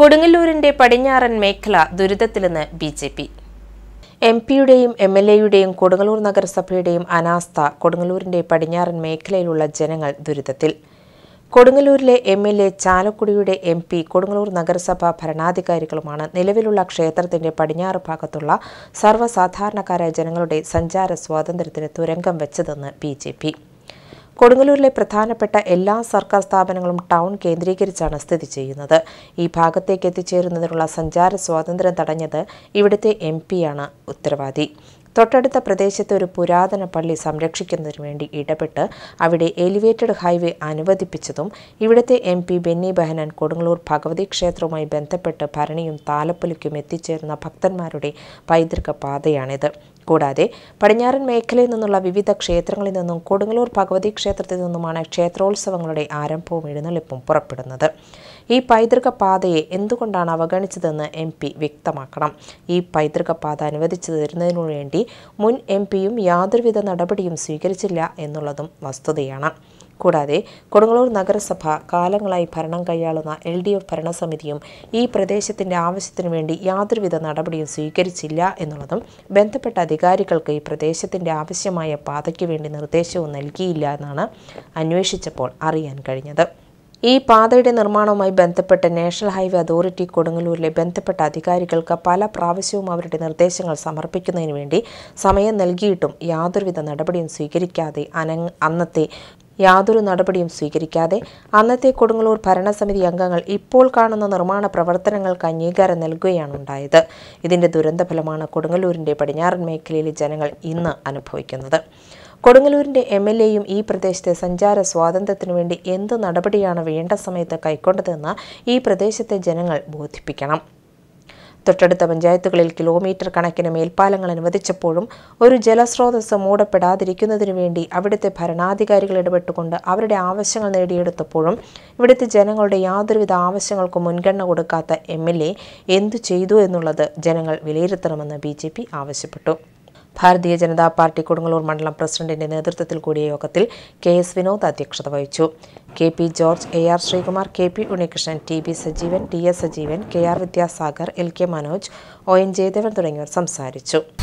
കൊടുങ്ങല്ലൂരിന്റെ പടിഞ്ഞാറൻ മേഖല ദുരിതത്തിലെന്ന് ബിജെപി. എംപിയുടെയും എംഎൽഎയുടെയും കൊടുങ്ങല്ലൂർ നഗരസഭയുടെയും അനാസ്ഥ കൊടുങ്ങല്ലൂരിന്റെ പടിഞ്ഞാറൻ മേഖലയിലുള്ള ജനങ്ങൾ ദുരിതത്തിൽ. കൊടുങ്ങല്ലൂരിലെ എംഎൽഎ, ചാലക്കുടിയുടെ എംപി, കൊടുങ്ങല്ലൂർ നഗരസഭ ഭരണാധികാരികളുമാണ് നിലവിലുള്ള ക്ഷേത്രത്തിന്റെ പടിഞ്ഞാറ് ഭാഗത്തുള്ള സർവ്വസാധാരണക്കാരായ ജനങ്ങളുടെ സഞ്ചാര സ്വാതന്ത്ര്യത്തിന് തുരങ്കം വെച്ചതെന്ന് ബിജെപി. കൊടുങ്ങല്ലൂരിലെ പ്രധാനപ്പെട്ട എല്ലാ സർക്കാർ സ്ഥാപനങ്ങളും ടൗൺ കേന്ദ്രീകരിച്ചാണ് സ്ഥിതി ചെയ്യുന്നത്. ഈ ഭാഗത്തേക്ക് എത്തിച്ചേരുന്നതിനുള്ള സഞ്ചാര സ്വാതന്ത്ര്യം തടഞ്ഞത് ഇവിടുത്തെ എംപിയാണ് ഉത്തരവാദി. തൊട്ടടുത്ത പ്രദേശത്തെ ഒരു പുരാതന പള്ളി സംരക്ഷിക്കുന്നതിനു വേണ്ടി ഇടപെട്ട് അവിടെ എലിവേറ്റഡ് ഹൈവേ അനുവദിപ്പിച്ചതും ഇവിടുത്തെ എംപി ബെന്നി ബെഹനാൻ കൊടുങ്ങല്ലൂർ ഭഗവതി ക്ഷേത്രവുമായി ബന്ധപ്പെട്ട് ഭരണിയും താലപ്പൊലിക്കും എത്തിച്ചേരുന്ന ഭക്തന്മാരുടെ പൈതൃക പാതയാണിത്. കൂടാതെ പടിഞ്ഞാറൻ മേഖലയിൽ നിന്നുള്ള വിവിധ ക്ഷേത്രങ്ങളിൽ നിന്നും കൊടുങ്ങല്ലൂർ ഭഗവതി ക്ഷേത്രത്തിൽ നിന്നുമാണ് ക്ഷേത്രോത്സവങ്ങളുടെ ആരംഭവും എഴുന്നള്ളിപ്പും പുറപ്പെടുന്നത്. ഈ പൈതൃക പാതയെ എന്തുകൊണ്ടാണ് അവഗണിച്ചതെന്ന് എംപി വ്യക്തമാക്കണം. ഈ പൈതൃക പാത അനുവദിച്ചു തരുന്നതിനു വേണ്ടി മുൻ എംപിയും യാതൊരുവിധ നടപടിയും സ്വീകരിച്ചില്ല എന്നുള്ളതും വസ്തുതയാണ്. കൂടാതെ കൊടുങ്ങല്ലൂർ നഗരസഭ കാലങ്ങളായി ഭരണം കൈയാളുന്ന LDF ഭരണസമിതിയും ഈ പ്രദേശത്തിന്റെ ആവശ്യത്തിനു വേണ്ടി യാതൊരുവിധ നടപടിയും സ്വീകരിച്ചില്ല എന്നുള്ളതും ബന്ധപ്പെട്ട അധികാരികൾക്ക് ഈ പ്രദേശത്തിന്റെ ആവശ്യമായ പാതയ്ക്ക് വേണ്ടി നിർദ്ദേശവും നൽകിയില്ല എന്നാണ് അന്വേഷിച്ചപ്പോൾ അറിയാൻ കഴിഞ്ഞത്. ഈ പാതയുടെ നിർമ്മാണവുമായി ബന്ധപ്പെട്ട് നാഷണൽ ഹൈവേ അതോറിറ്റി കൊടുങ്ങല്ലൂരിലെ ബന്ധപ്പെട്ട അധികാരികൾക്ക് പല പ്രാവശ്യവും അവരുടെ നിർദ്ദേശങ്ങൾ സമർപ്പിക്കുന്നതിന് വേണ്ടി സമയം നൽകിയിട്ടും യാതൊരുവിധ നടപടിയും സ്വീകരിക്കാതെ അന്നത്തെ കൊടുങ്ങല്ലൂർ ഭരണസമിതി അംഗങ്ങൾ ഇപ്പോൾ കാണുന്ന നിർമ്മാണ പ്രവർത്തനങ്ങൾക്ക് അംഗീകാരം നൽകുകയാണ് ഉണ്ടായത്. ഇതിന്റെ ദുരന്തഫലമാണ് കൊടുങ്ങല്ലൂരിന്റെ പടിഞ്ഞാറൻ മേഖലയിലെ ജനങ്ങൾ ഇന്ന് അനുഭവിക്കുന്നത്. കൊടുങ്ങല്ലൂരിന്റെ MLAയും ഈ പ്രദേശത്തെ സഞ്ചാര സ്വാതന്ത്ര്യത്തിനു വേണ്ടി എന്ത് നടപടിയാണ് വേണ്ട സമയത്ത് കൈക്കൊണ്ടതെന്ന് ഈ പ്രദേശത്തെ ജനങ്ങൾ ബോധിപ്പിക്കണം. തൊട്ടടുത്ത പഞ്ചായത്തുകളിൽ കിലോമീറ്റർ കണക്കിന് മേൽപ്പാലങ്ങൾ അനുവദിച്ചപ്പോഴും ഒരു ജലസ്രോതസ് മൂടപ്പെടാതിരിക്കുന്നതിനു വേണ്ടി അവിടുത്തെ ഭരണാധികാരികൾ ഇടപെട്ടുകൊണ്ട് അവരുടെ ആവശ്യങ്ങൾ നേടിയെടുത്തപ്പോഴും ഇവിടുത്തെ ജനങ്ങളുടെ യാതൊരുവിധ ആവശ്യങ്ങൾക്കും മുൻഗണന കൊടുക്കാത്ത MLA എന്തു ചെയ്തു എന്നുള്ളത് ജനങ്ങൾ വിലയിരുത്തണമെന്ന് BJP ആവശ്യപ്പെട്ടു. ഭാരതീയ ജനതാ പാർട്ടി കൊടുങ്ങല്ലൂർ മണ്ഡലം പ്രസിഡന്റിന്റെ നേതൃത്വത്തിൽ കൂടിയ യോഗത്തിൽ KS വിനോദ് അധ്യക്ഷത വഹിച്ചു. KP George, AR Sreekumar, KP Unnikrishnan, TB Sajeevan, TS Sajeevan, KR Vidyasagar, LK Manoj, ON Jayadevan തുടങ്ങിയവർ സംസാരിച്ചു.